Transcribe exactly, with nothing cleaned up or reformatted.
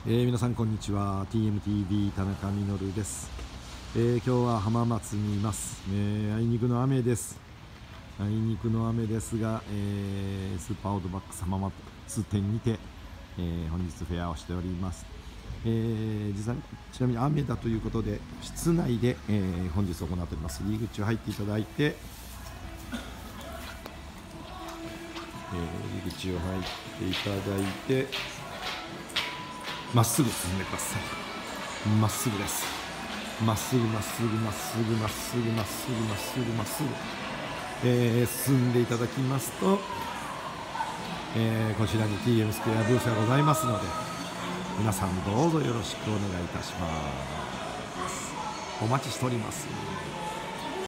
えー、皆さんこんにちは。 ティーエムティービー 田中実です。えー、今日は浜松にいます。えー、あいにくの雨です。あいにくの雨ですが、えー、スーパーオートバックス浜松店にて、えー、本日フェアをしております。えー、実際ちなみに雨だということで室内で、えー、本日行っております。入り口を入っていただいて、えー、入り口を入っていただいてまっすぐ進んでください。まっすぐです。まっすぐまっすぐまっすぐまっすぐまっすぐまっすぐまっすぐ、えー、進んでいただきますと、えー、こちらに ティーエム スクエアブースがございますので、皆さんどうぞよろしくお願いいたします。お待ちしております。